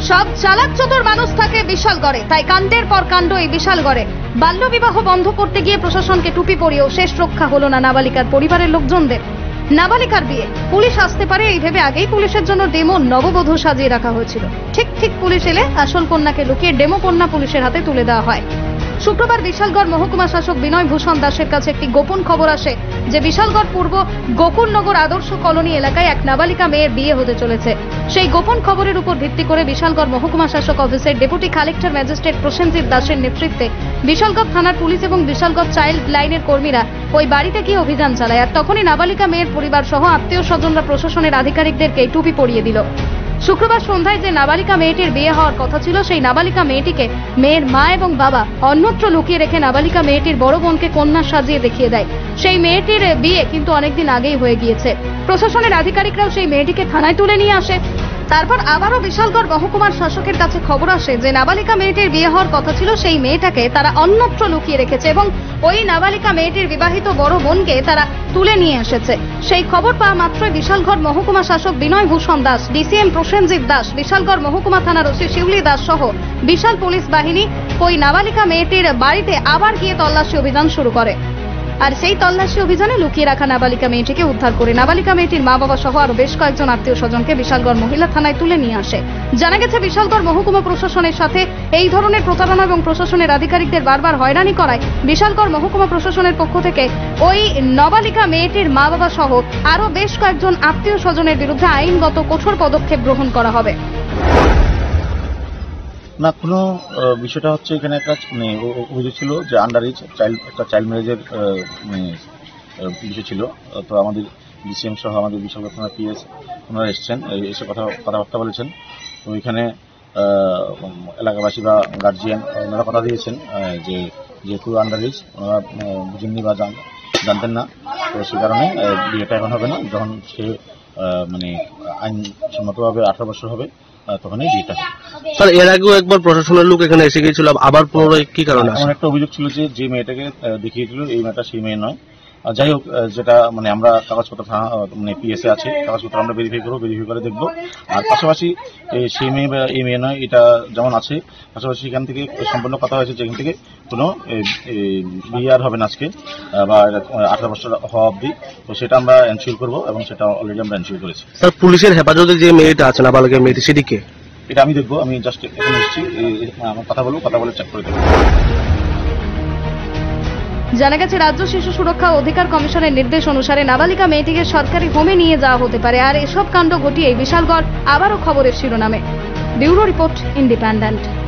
সব চালাক চতুর মানুষ থাকে বিশালগড়ে, তাই কাণ্ডের পর কাণ্ড এই বিশালগড়ে। বাল্যবিবাহ বন্ধ করতে গিয়ে প্রশাসনকে টুপি পরিয়েও শেষ রক্ষা হলো না নাবালিকার পরিবারের লোকজনদের। নাবালিকার বিয়ে, পুলিশ আসতে পারে এই ভেবে আগেই পুলিশের জন্য ডেমো নববধূ সাজিয়ে রাখা হয়েছিল। ঠিক পুলিশ এলে আসল কন্যাকে লুকিয়ে ডেমো কন্যা পুলিশের হাতে তুলে দেওয়া হয়। শুক্রবার বিশালগড় মহকুমা শাসক বিনয় ভূষণ দাসের কাছে একটি গোপন খবর আসে যে বিশালগড় পূর্ব গোকুলনগর আদর্শ কলোনি এলাকায় এক নাবালিকা মেয়ের বিয়ে হতে চলেছে। সেই গোপন খবরের উপর ভিত্তি করে বিশালগড় মহকুমা শাসক অফিসের ডেপুটি কালেক্টর ম্যাজিস্ট্রেট প্রসেনজিৎ দাসের নেতৃত্বে বিশালগড় থানার পুলিশ এবং বিশালগড় চাইল্ড লাইনের কর্মীরা ওই বাড়িতে গিয়ে অভিযান চালায়। আর তখনই নাবালিকা মেয়ের পরিবার সহ আত্মীয় স্বজনরা প্রশাসনের আধিকারিকদেরকে টুপি পরিয়ে দিল। শুক্রবার সন্ধ্যায় যে নাবালিকা মেয়েটির বিয়ে হওয়ার কথা ছিল, সেই নাবালিকা মেয়েটিকে মেয়ের মা এবং বাবা অন্যত্র লুকিয়ে রেখে নাবালিকা মেয়েটির বড় বোনকে কন্যা সাজিয়ে দেখিয়ে দেয়। সেই মেয়েটির বিয়ে কিন্তু অনেকদিন আগেই হয়ে গিয়েছে। প্রশাসনের আধিকারিকরাও সেই মেয়েটিকে থানায় তুলে নিয়ে আসে। তারপর আবারও বিশালগড় মহকুমার শাসকের কাছে খবর আসে যে নাবালিকা মেয়েটির বিয়ে হওয়ার কথা ছিল, সেই মেয়েটাকে তারা অন্যত্র লুকিয়ে রেখেছে এবং ওই নাবালিকা মেয়েটির বিবাহিত বড় বোনকে তারা তুলে নিয়ে এসেছে। সেই খবর পাওয়া মাত্রই বিশালগড় মহকুমা শাসক বিনয় ভূষণ দাস, ডিসিএম প্রসেনজিৎ দাস, বিশালগড় মহকুমা থানার ওসি শিউলি দাস সহ বিশাল পুলিশ বাহিনী ওই নাবালিকা মেয়েটির বাড়িতে আবার গিয়ে তল্লাশি অভিযান শুরু করে। আর সেই তল্লাশি অভিযানে লুকিয়ে রাখা নাবালিকা মেয়েটিকে উদ্ধার করে নাবালিকা মেয়েটির মা বাবা সহ আরো বেশ কয়েকজন আত্মীয় স্বজনকে বিশালগড় মহিলা থানায় তুলে নিয়ে আসে। জানা গেছে বিশালগড় মহকুমা প্রশাসনের সাথে এই ধরনের প্রতারণা এবং প্রশাসনের আধিকারিকদের বারবার হয়রানি করায় বিশালগড় মহকুমা প্রশাসনের পক্ষ থেকে ওই নাবালিকা মেয়েটির মা বাবা সহ আরো বেশ কয়েকজন আত্মীয় স্বজনের বিরুদ্ধে আইনগত কঠোর পদক্ষেপ গ্রহণ করা হবে। না, কোনো বিষয়টা হচ্ছে এখানে একটা অভিযোগ ছিল যে আন্ডার এজ চাইল্ড ম্যারেজের বিষয় ছিল। তো আমাদের ডিসিএম সহ আমাদের বিশালগড় থানার পিএস ওনারা এসছেন, এসে কথাবার্তা বলেছেন। তো এখানে এলাকাবাসী বা গার্জিয়ান ওনারা কথা দিয়েছেন যে যেহেতু আন্ডার এজ ওনারা বুঝেননি বা জানতেন না, তো সে কারণে বিয়েটা এখন হবে না। যখন সে আইনসম্মতভাবে 18 বছর হবে তখনই বিয়েটা হবে। স্যার, এর আগেও একবার প্রশাসনের লোক এখানে এসে গিয়েছিল, আবার পুনরায় কি কারণে? এমন একটা অভিযোগ ছিল যে মেয়েটাকে দেখিয়েছিল এই মেয়েটা সেই মেয়ে নয়। যাই হোক, যেটা আমরা কাগজপত্র পিএসএ আছে, কাগজপত্র আমরা ভেরিফাই করে দেখবো। আর পাশাপাশি সেই মেয়ে বা এই মেয়ে নয় এটা যেমন আছে, পাশাপাশি এখান থেকে সম্পূর্ণ কথা হয়েছে যেখান থেকে কোনো বিয়ে আর হবে না আজকে বা 18 বছর হওয়া অবধি। তো সেটা আমরা এনশিওর করবো এবং সেটা অলরেডি আমরা এনশিওর করেছি। স্যার, পুলিশের হেফাজতে যে মেয়েটা আছে নাবালিকা মেয়েটি, সেদিকে এটা আমি দেখবো। আমি জাস্ট এখানে এসেছি, আমার কথা বলে চেক করে দেবো। জানা গেছে রাজ্য শিশু সুরক্ষা অধিকার কমিশনের নির্দেশ অনুসারে নাবালিকা মেয়েটিকে সরকারি হোমে নিয়ে যাওয়া হতে পারে। আর এসব কাণ্ড ঘটিয়ে বিশালগড় আবারও খবরের শিরোনামে। Bureau report, independent.